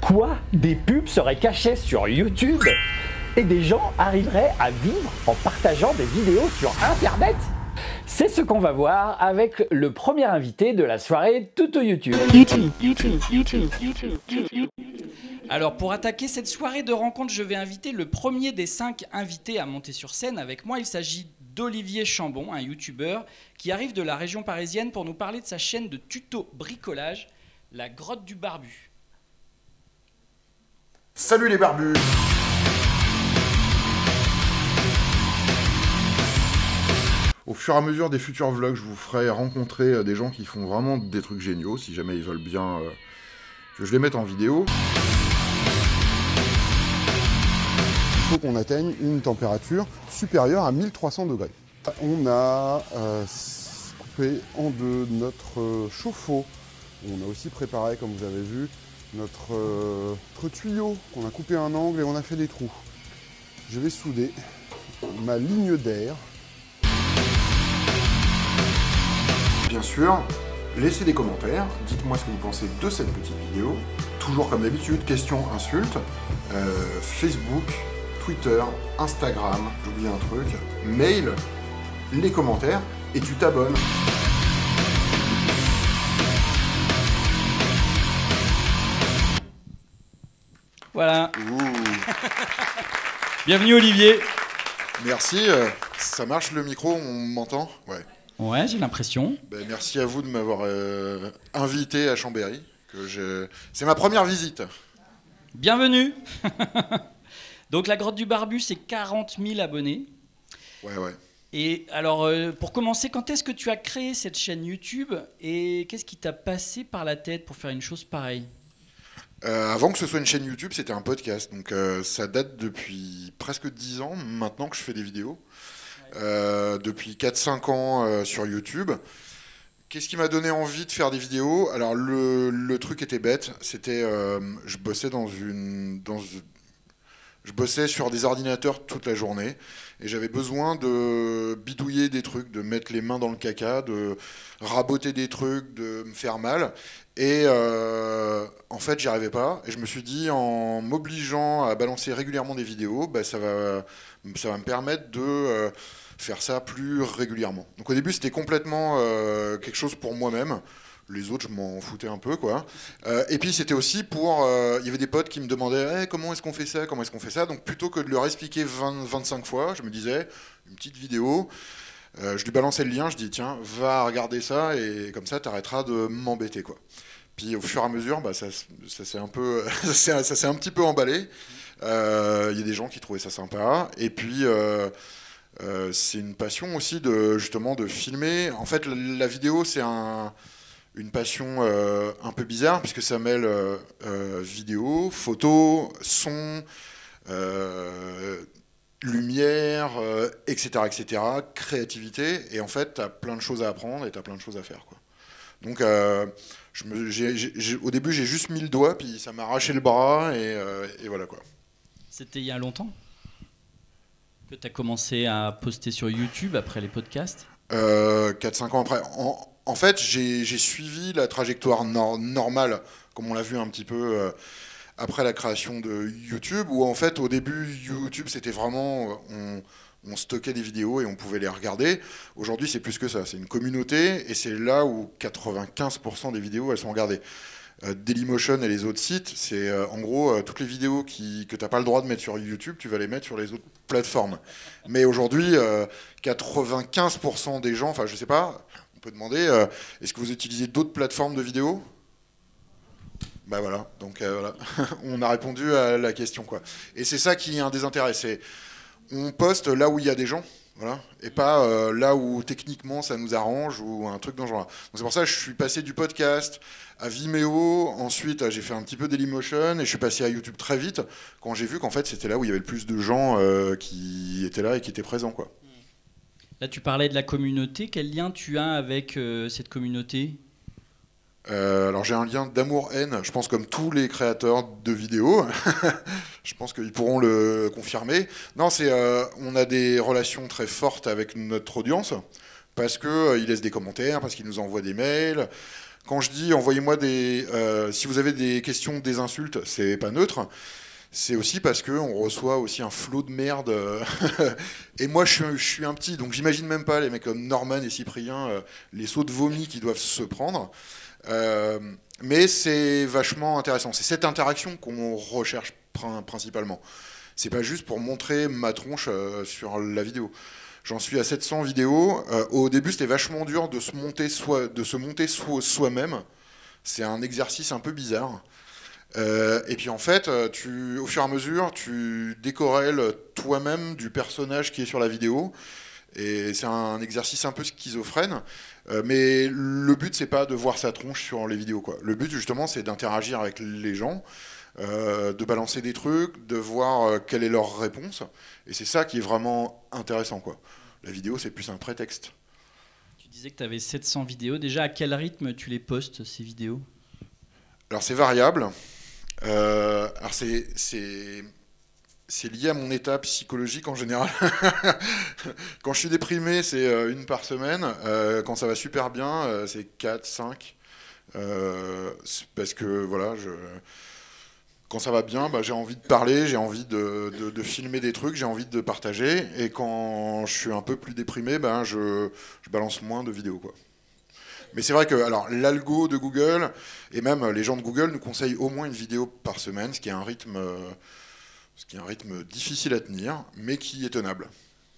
Quoi? Des pubs seraient cachées sur YouTube? Et des gens arriveraient à vivre en partageant des vidéos sur Internet? C'est ce qu'on va voir avec le premier invité de la soirée Tuto YouTube. Alors pour attaquer cette soirée de rencontre, je vais inviter le premier des 5 invités à monter sur scène avec moi. Il s'agit d'Olivier Chambon, un youtubeur qui arrive de la région parisienne pour nous parler de sa chaîne de tuto bricolage, La Grotte du Barbu. Salut les barbus! Au fur et à mesure des futurs vlogs, je vous ferai rencontrer des gens qui font vraiment des trucs géniaux, si jamais ils veulent bien que je les mette en vidéo. Il faut qu'on atteigne une température supérieure à 1300 degrés. On a coupé en deux notre chauffe-eau. On a aussi préparé, comme vous avez vu, notre tuyau qu'on a coupé un angle et on a fait des trous. Je vais souder ma ligne d'air. Bien sûr, laissez des commentaires, dites-moi ce que vous pensez de cette petite vidéo. Toujours comme d'habitude, questions, insultes, Facebook, Twitter, Instagram, j'oublie un truc, mail, les commentaires, et tu t'abonnes. Voilà. Ouh. Bienvenue Olivier. Merci, ça marche le micro, on m'entend? Ouais. Ouais, j'ai l'impression. Ben, merci à vous de m'avoir invité à Chambéry. C'est ma première visite. Bienvenue. Donc la Grotte du Barbu, c'est 40 000 abonnés. Ouais. Et alors, pour commencer, quand est-ce que tu as créé cette chaîne YouTube et qu'est-ce qui t'a passé par la tête pour faire une chose pareille? Avant que ce soit une chaîne YouTube, c'était un podcast. Donc ça date depuis presque 10 ans maintenant que je fais des vidéos. Depuis 4-5 ans sur YouTube. Qu'est-ce qui m'a donné envie de faire des vidéos? Alors le truc était bête, c'était je bossais sur des ordinateurs toute la journée et j'avais besoin de bidouiller des trucs, de mettre les mains dans le caca, de raboter des trucs, de me faire mal. Et en fait, j'y arrivais pas. Et je me suis dit, en m'obligeant à balancer régulièrement des vidéos, bah, ça va me permettre de faire ça plus régulièrement. Donc au début, c'était complètement quelque chose pour moi-même. Les autres, je m'en foutais un peu, quoi. Et puis, c'était aussi pour... Il y avait des potes qui me demandaient hey, « Comment est-ce qu'on fait ça? Comment est-ce qu'on fait ça ?» Donc, plutôt que de leur expliquer 25 fois, je me disais, une petite vidéo, je lui balançais le lien, je dis « Tiens, va regarder ça, et comme ça, t'arrêteras de m'embêter, quoi. » Puis, au fur et à mesure, bah, ça s'est un peu... ça s'est un petit peu emballé. Il y a des gens qui trouvaient ça sympa. Et puis... c'est une passion aussi, justement, de filmer. En fait, la vidéo, c'est une passion un peu bizarre puisque ça mêle vidéo, photo, son, lumière, etc., créativité. Et en fait, tu as plein de choses à apprendre et tu as plein de choses à faire, quoi. Donc, au début, j'ai juste mis le doigt, puis ça m'a arraché le bras, et voilà, quoi. C'était il y a longtemps que tu as commencé à poster sur YouTube après les podcasts? 4-5 ans après. En fait, j'ai suivi la trajectoire normale, comme on l'a vu un petit peu après la création de YouTube, où en fait, au début, YouTube, c'était vraiment... on stockait des vidéos et on pouvait les regarder. Aujourd'hui, c'est plus que ça. C'est une communauté, et c'est là où 95% des vidéos, elles sont regardées. Dailymotion et les autres sites, c'est en gros toutes les vidéos que tu n'as pas le droit de mettre sur YouTube, tu vas les mettre sur les autres plateformes. Mais aujourd'hui, 95% des gens, enfin je sais pas, on peut demander, est-ce que vous utilisez d'autres plateformes de vidéos? Bah voilà, donc voilà, on a répondu à la question, quoi. Et c'est ça qui est un des intérêts, c'est on poste là où il y a des gens. Voilà, et pas là où techniquement ça nous arrange ou un truc dans ce genre-là. Donc c'est pour ça que je suis passé du podcast à Vimeo, ensuite j'ai fait un petit peu Dailymotion et je suis passé à YouTube très vite quand j'ai vu qu'en fait c'était là où il y avait le plus de gens qui étaient là et qui étaient présents, quoi. Là tu parlais de la communauté, quel lien tu as avec cette communauté? Alors j'ai un lien d'amour-haine, je pense comme tous les créateurs de vidéos, je pense qu'ils pourront le confirmer. Non, on a des relations très fortes avec notre audience, parce qu'ils laissent des commentaires, parce qu'ils nous envoient des mails. Quand je dis envoyez-moi si vous avez des questions, des insultes, c'est pas neutre. C'est aussi parce qu'on reçoit aussi un flot de merde. Et moi, je suis un petit, donc j'imagine même pas les mecs comme Norman et Cyprien, les sauts de vomi qu'ils doivent se prendre. Mais c'est vachement intéressant. C'est cette interaction qu'on recherche principalement. C'est pas juste pour montrer ma tronche sur la vidéo. J'en suis à 700 vidéos. Au début, c'était vachement dur de se monter soi-même. C'est un exercice un peu bizarre. Et puis en fait, au fur et à mesure, tu décorrèles toi-même du personnage qui est sur la vidéo. Et c'est un exercice un peu schizophrène. Mais le but, c'est pas de voir sa tronche sur les vidéos, quoi. Le but, justement, c'est d'interagir avec les gens, de balancer des trucs, de voir quelle est leur réponse. Et c'est ça qui est vraiment intéressant, quoi. La vidéo, c'est plus un prétexte. Tu disais que tu avais 700 vidéos. Déjà, à quel rythme tu les postes, ces vidéos? Alors, c'est variable. Alors, c'est lié à mon état psychologique en général. Quand je suis déprimé, c'est une par semaine. Quand ça va super bien, c'est 4, 5. Parce que voilà, quand ça va bien, j'ai envie de parler, j'ai envie de filmer des trucs, j'ai envie de partager. Et quand je suis un peu plus déprimé, je balance moins de vidéos, quoi. Mais c'est vrai que l'algo de Google, et même les gens de Google, nous conseillent au moins une vidéo par semaine, ce qui est un rythme difficile à tenir, mais qui est tenable.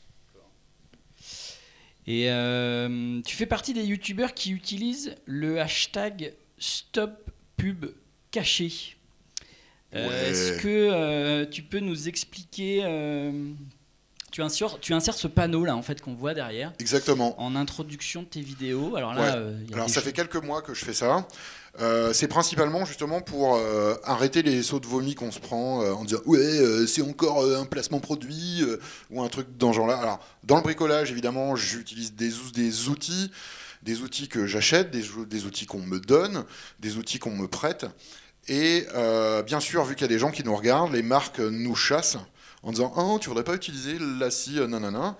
Et tu fais partie des youtubeurs qui utilisent le hashtag #StopPubCaché. Ouais. Est-ce que tu peux nous expliquer tu insères ce panneau là en fait qu'on voit derrière. Exactement. En introduction de tes vidéos. Alors là, Alors ça fait quelques mois que je fais ça. C'est principalement justement pour arrêter les sauts de vomi qu'on se prend en disant ouais c'est encore un placement produit ou un truc dans ce genre-là. Alors dans le bricolage évidemment j'utilise des outils que j'achète, des outils qu'on me donne, des outils qu'on me prête. Et bien sûr vu qu'il y a des gens qui nous regardent, les marques nous chassent en disant oh tu voudrais pas utiliser la scie nanana.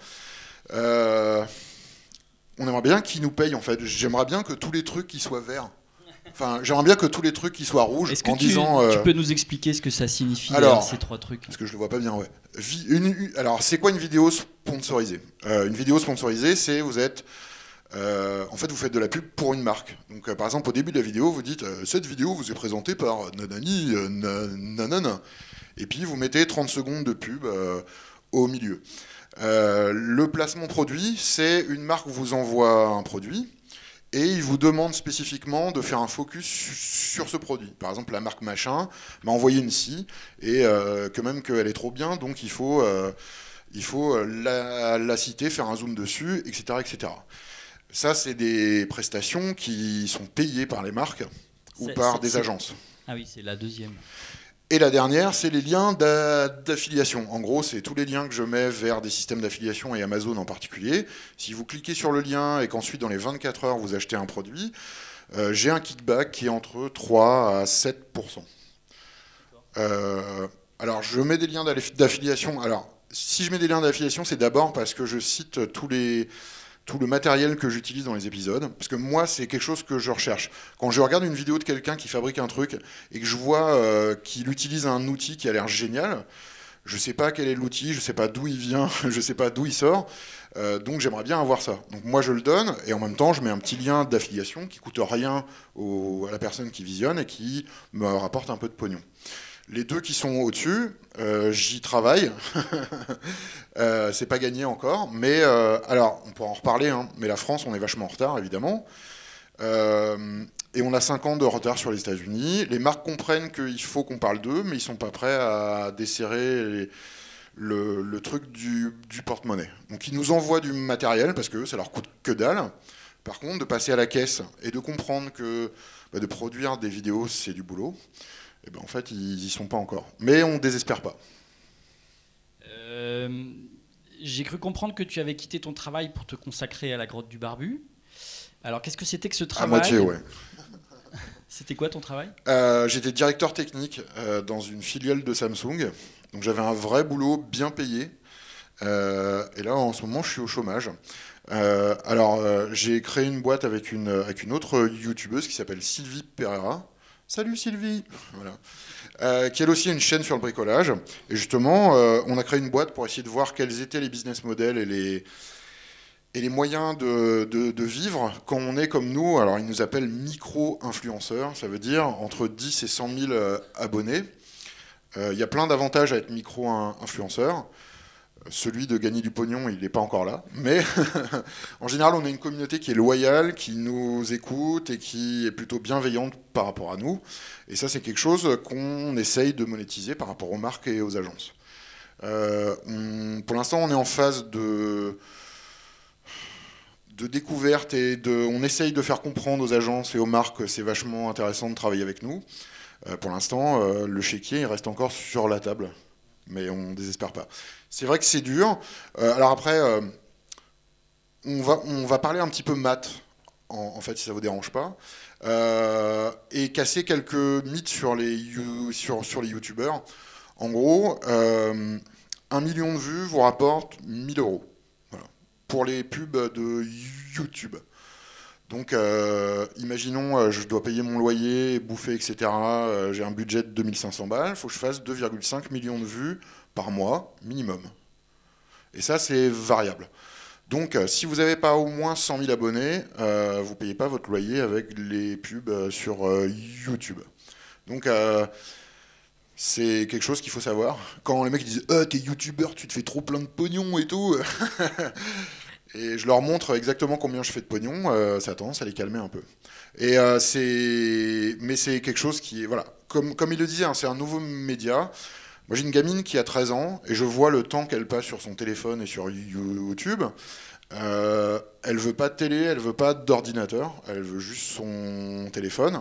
On aimerait bien qu'ils nous payent en fait. J'aimerais bien que tous les trucs qui soient verts. Enfin, j'aimerais bien que tous les trucs qui soient rouges Est-ce que en disant. Tu peux nous expliquer ce que ça signifie ces trois trucs? Parce que je le vois pas bien, ouais. Alors, c'est quoi une vidéo sponsorisée? Une vidéo sponsorisée, c'est vous êtes. En fait, vous faites de la pub pour une marque. Donc, par exemple, au début de la vidéo, vous dites cette vidéo vous est présentée par nanani, nanana. Et puis, vous mettez 30 secondes de pub au milieu. Le placement produit, c'est une marque vous envoie un produit et il vous demande spécifiquement de faire un focus sur ce produit. Par exemple, la marque machin m'a envoyé une scie et que même qu'elle est trop bien, donc il faut la citer, faire un zoom dessus, etc., etc. Ça, c'est des prestations qui sont payées par les marques ou par des agences. Ah oui, c'est la deuxième. Et la dernière, c'est les liens d'affiliation. En gros, c'est tous les liens que je mets vers des systèmes d'affiliation et Amazon en particulier. Si vous cliquez sur le lien et qu'ensuite, dans les 24 heures, vous achetez un produit, j'ai un kickback qui est entre 3 à 7%. Alors, je mets des liens d'affiliation. Alors, si je mets des liens d'affiliation, c'est d'abord parce que je cite tout le matériel que j'utilise dans les épisodes, parce que moi, c'est quelque chose que je recherche. Quand je regarde une vidéo de quelqu'un qui fabrique un truc et que je vois qu'il utilise un outil qui a l'air génial, je ne sais pas quel est l'outil, je ne sais pas d'où il vient, je ne sais pas d'où il sort, donc j'aimerais bien avoir ça. Donc moi, je le donne, et en même temps, je mets un petit lien d'affiliation qui ne coûte rien à la personne qui visionne et qui me rapporte un peu de pognon. Les deux qui sont au-dessus, j'y travaille. C'est pas gagné encore, mais alors on pourra en reparler. Hein, mais la France, on est vachement en retard, évidemment, et on a 5 ans de retard sur les États-Unis. Les marques comprennent qu'il faut qu'on parle d'eux, mais ils sont pas prêts à desserrer le truc du porte-monnaie. Donc ils nous envoient du matériel parce que ça leur coûte que dalle. Par contre, de passer à la caisse et de comprendre que de produire des vidéos, c'est du boulot. Et en fait, ils n'y sont pas encore. Mais on ne désespère pas. J'ai cru comprendre que tu avais quitté ton travail pour te consacrer à la grotte du Barbu. Alors, qu'est-ce que c'était que ce travail? À moitié, ouais. C'était quoi ton travail? J'étais directeur technique dans une filiale de Samsung. Donc j'avais un vrai boulot bien payé. Et là, en ce moment, je suis au chômage. J'ai créé une boîte avec une autre youtubeuse qui s'appelle Sylvie Pereira. Salut Sylvie, voilà. Qui elle aussi a une chaîne sur le bricolage. Et justement, on a créé une boîte pour essayer de voir quels étaient les business models et les moyens de vivre quand on est comme nous. Alors ils nous appellent micro-influenceurs, ça veut dire entre 10 et 100 000 abonnés. Il y a plein d'avantages à être micro-influenceur. Celui de gagner du pognon, il n'est pas encore là. Mais en général, on a une communauté qui est loyale, qui nous écoute et qui est plutôt bienveillante par rapport à nous. Et ça, c'est quelque chose qu'on essaye de monétiser par rapport aux marques et aux agences. Pour l'instant, on est en phase de découverte et on essaye de faire comprendre aux agences et aux marques que c'est vachement intéressant de travailler avec nous. Pour l'instant, le chéquier il reste encore sur la table. Mais on ne désespère pas. C'est vrai que c'est dur. Alors après, on va parler un petit peu maths, en fait, si ça ne vous dérange pas, et casser quelques mythes sur les youtubeurs. En gros, 1 million de vues vous rapporte 1 000 €. Voilà. Pour les pubs de YouTube. Donc, imaginons, je dois payer mon loyer, bouffer, etc. J'ai un budget de 2 500 balles. Il faut que je fasse 2,5 millions de vues par mois, minimum. Et ça, c'est variable. Donc, si vous n'avez pas au moins 100 000 abonnés, vous ne payez pas votre loyer avec les pubs sur YouTube. Donc, c'est quelque chose qu'il faut savoir. Quand les mecs disent « t'es youtubeur, tu te fais trop plein de pognon et tout », et je leur montre exactement combien je fais de pognon, ça a tendance à les calmer un peu. Mais c'est quelque chose qui est, voilà, comme il le disait, hein, c'est un nouveau média. Moi j'ai une gamine qui a 13 ans et je vois le temps qu'elle passe sur son téléphone et sur YouTube. Elle veut pas de télé, elle veut pas d'ordinateur, elle veut juste son téléphone.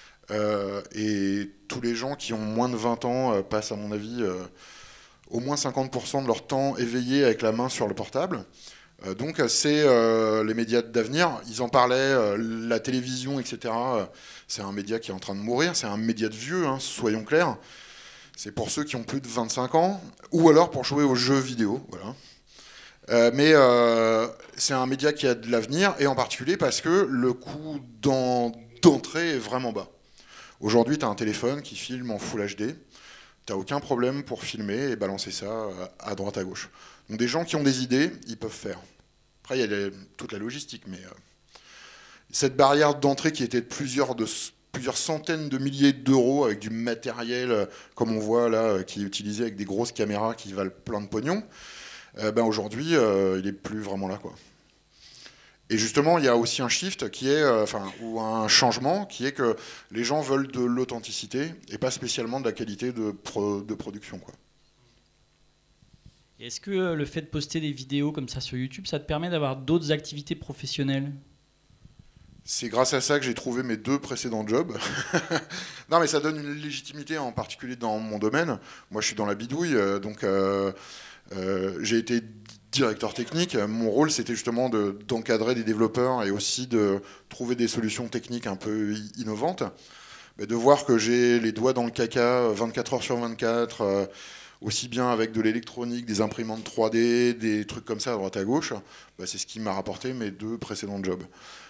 Et tous les gens qui ont moins de 20 ans passent, à mon avis, au moins 50% de leur temps éveillé avec la main sur le portable. Donc c'est les médias d'avenir, ils en parlaient, la télévision, etc. C'est un média qui est en train de mourir, c'est un média de vieux, hein, soyons clairs. C'est pour ceux qui ont plus de 25 ans, ou alors pour jouer aux jeux vidéo. Voilà. Mais c'est un média qui a de l'avenir, et en particulier parce que le coût d'entrée est vraiment bas. Aujourd'hui, tu as un téléphone qui filme en Full HD, tu n'as aucun problème pour filmer et balancer ça à droite à gauche. Donc des gens qui ont des idées, ils peuvent faire. Après, il y a toute la logistique, mais cette barrière d'entrée qui était de plusieurs centaines de milliers d'euros avec du matériel, comme on voit là, qui est utilisé avec des grosses caméras qui valent plein de pognon, aujourd'hui, il n'est plus vraiment là, quoi. Et justement, il y a aussi un shift qui est, ou un changement qui est que les gens veulent de l'authenticité et pas spécialement de la qualité de production, quoi. Est-ce que le fait de poster des vidéos comme ça sur YouTube, ça te permet d'avoir d'autres activités professionnelles ? C'est grâce à ça que j'ai trouvé mes 2 précédents jobs. Non, mais ça donne une légitimité, en particulier dans mon domaine. Moi, je suis dans la bidouille, donc j'ai été directeur technique. Mon rôle, c'était justement d'encadrer des développeurs et aussi de trouver des solutions techniques un peu innovantes. Mais de voir que j'ai les doigts dans le caca 24 heures sur 24, aussi bien avec de l'électronique, des imprimantes 3D, des trucs comme ça à droite à gauche, c'est ce qui m'a rapporté mes 2 précédents jobs.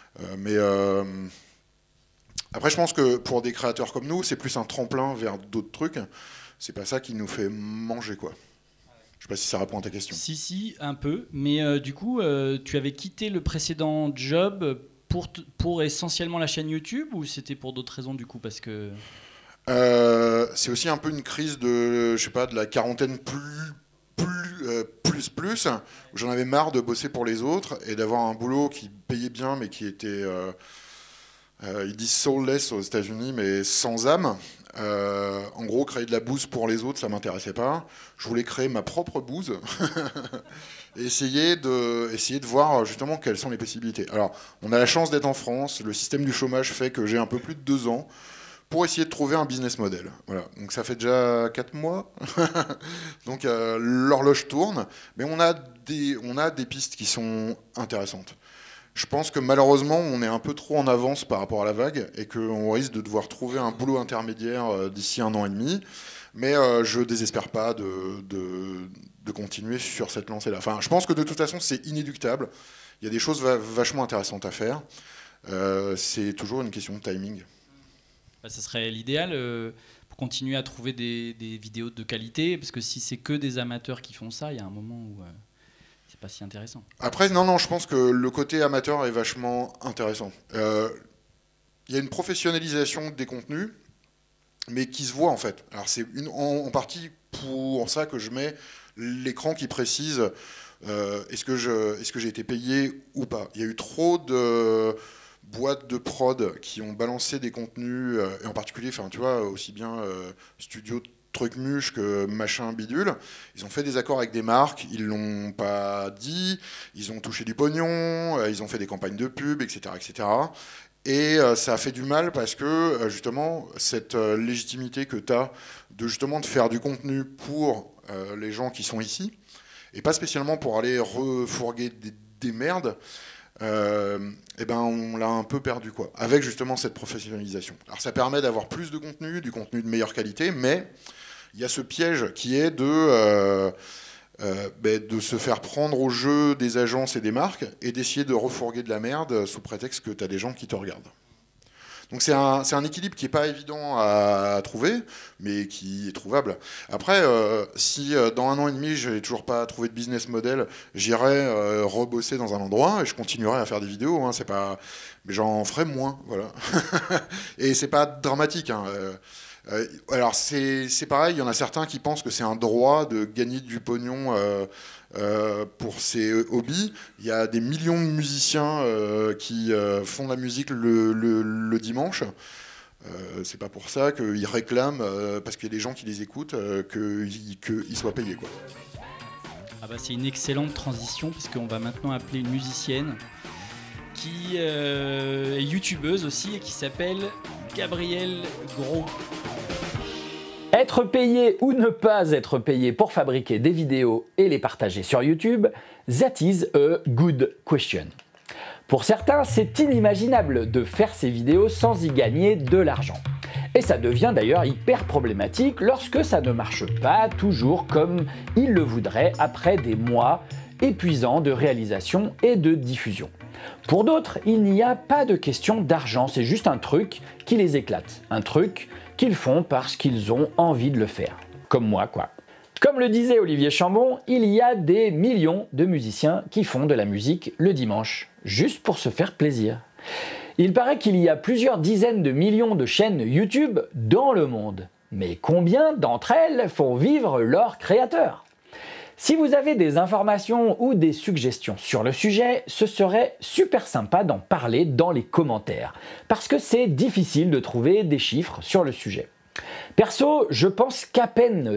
Après, je pense que pour des créateurs comme nous, c'est plus un tremplin vers d'autres trucs. C'est pas ça qui nous fait manger, quoi. Je sais pas si ça répond à ta question. Si, un peu. Mais du coup, tu avais quitté le précédent job pour essentiellement la chaîne YouTube, ou c'était pour d'autres raisons, du coup, parce que... c'est aussi un peu une crise de la quarantaine plus, où j'en avais marre de bosser pour les autres et d'avoir un boulot qui payait bien, mais qui était, ils disent soulless aux États-Unis, mais sans âme. En gros, créer de la bouse pour les autres, ça m'intéressait pas. Je voulais créer ma propre bouse et essayer de voir justement quelles sont les possibilités. Alors, on a la chance d'être en France. Le système du chômage fait que j'ai un peu plus de 2 ans pour essayer de trouver un business model. Voilà. Donc ça fait déjà 4 mois. Donc l'horloge tourne. Mais on a des pistes qui sont intéressantes. Je pense que malheureusement, on est un peu trop en avance par rapport à la vague et qu'on risque de devoir trouver un boulot intermédiaire d'ici 1 an et demi. Mais je désespère pas de continuer sur cette lancée-là. Enfin, je pense que de toute façon, c'est inéluctable. Il y a des choses vachement intéressantes à faire. C'est toujours une question de timing. Ça serait l'idéal pour continuer à trouver des vidéos de qualité, parce que si c'est que des amateurs qui font ça, il y a un moment où c'est pas si intéressant. Après, non, je pense que le côté amateur est vachement intéressant. Il y a une professionnalisation des contenus, mais qui se voit en fait. Alors c'est en partie pour ça que je mets l'écran qui précise est-ce que j'ai été payé ou pas. Il y a eu trop de boîtes de prod qui ont balancé des contenus, et en particulier, enfin tu vois, aussi bien Studio Trucmuche que machin bidule. Ils ont fait des accords avec des marques, ils l'ont pas dit, ils ont touché du pognon, ils ont fait des campagnes de pub, etc., etc. Et ça a fait du mal parce que justement cette légitimité que tu as de justement de faire du contenu pour les gens qui sont ici et pas spécialement pour aller refourguer des merdes, et ben on l'a un peu perdu quoi, avec justement cette professionnalisation. Alors ça permet d'avoir plus de contenu, du contenu de meilleure qualité, mais il y a ce piège qui est de se faire prendre au jeu des agences et des marques et d'essayer de refourguer de la merde sous prétexte que tu as des gens qui te regardent. Donc c'est un équilibre qui n'est pas évident à trouver, mais qui est trouvable. Après, si dans 1 an et demi, je n'ai toujours pas trouvé de business model, j'irai rebosser dans un endroit et je continuerai à faire des vidéos. Hein, c'est pas... Mais j'en ferai moins, voilà. Et c'est pas dramatique, hein. Alors c'est pareil, il y en a certains qui pensent que c'est un droit de gagner du pognon pour ses hobbies. Il y a des millions de musiciens qui font de la musique le dimanche. C'est pas pour ça qu'ils réclament, parce qu'il y a des gens qui les écoutent, qu'ils soient payés, quoi. Ah bah c'est une excellente transition, parce qu'on va maintenant appeler une musicienne qui est youtubeuse aussi et qui s'appelle Gabrielle Gros. Être payé ou ne pas être payé pour fabriquer des vidéos et les partager sur YouTube, that is a good question. Pour certains, c'est inimaginable de faire ces vidéos sans y gagner de l'argent. Et ça devient d'ailleurs hyper problématique lorsque ça ne marche pas toujours comme ils le voudraient après des mois épuisants de réalisation et de diffusion. Pour d'autres, il n'y a pas de question d'argent, c'est juste un truc qui les éclate, un truc qu'ils font parce qu'ils ont envie de le faire. Comme moi, quoi. Comme le disait Olivier Chambon, il y a des millions de musiciens qui font de la musique le dimanche, juste pour se faire plaisir. Il paraît qu'il y a plusieurs dizaines de millions de chaînes YouTube dans le monde. Mais combien d'entre elles font vivre leurs créateurs ? Si vous avez des informations ou des suggestions sur le sujet, ce serait super sympa d'en parler dans les commentaires, parce que c'est difficile de trouver des chiffres sur le sujet. Perso, je pense qu'à peine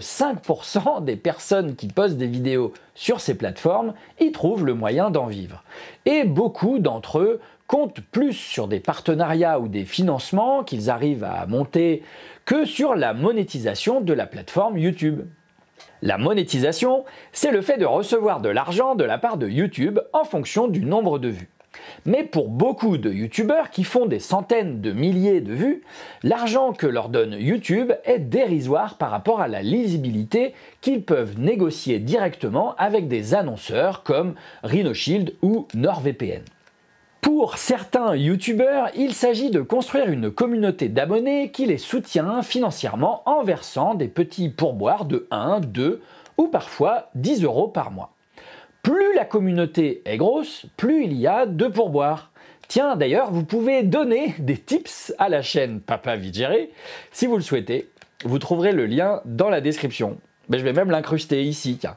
5% des personnes qui postent des vidéos sur ces plateformes y trouvent le moyen d'en vivre. Et beaucoup d'entre eux comptent plus sur des partenariats ou des financements qu'ils arrivent à monter que sur la monétisation de la plateforme YouTube. La monétisation, c'est le fait de recevoir de l'argent de la part de YouTube en fonction du nombre de vues. Mais pour beaucoup de youtubeurs qui font des centaines de milliers de vues, l'argent que leur donne YouTube est dérisoire par rapport à la lisibilité qu'ils peuvent négocier directement avec des annonceurs comme RhinoShield ou NordVPN. Pour certains youtubeurs, il s'agit de construire une communauté d'abonnés qui les soutient financièrement en versant des petits pourboires de 1, 2 ou parfois 10 € par mois. Plus la communauté est grosse, plus il y a de pourboires. Tiens, d'ailleurs, vous pouvez donner des tips à la chaîne Papa Vite Géré si vous le souhaitez. Vous trouverez le lien dans la description. Mais je vais même l'incruster ici, tiens.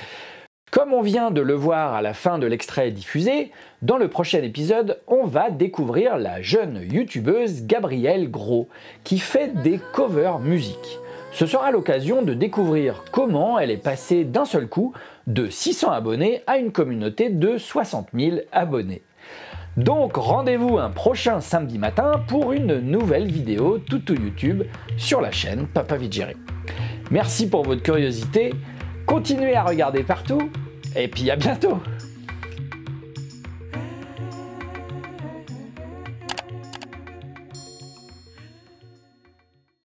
Comme on vient de le voir à la fin de l'extrait diffusé, dans le prochain épisode, on va découvrir la jeune youtubeuse Gabrielle Gros, qui fait des covers musique. Ce sera l'occasion de découvrir comment elle est passée d'un seul coup de 600 abonnés à une communauté de 60 000 abonnés. Donc rendez-vous un prochain samedi matin pour une nouvelle vidéo Toutou YouTube sur la chaîne Papa Vite Géré. Merci pour votre curiosité. Continuez à regarder partout, et puis à bientôt!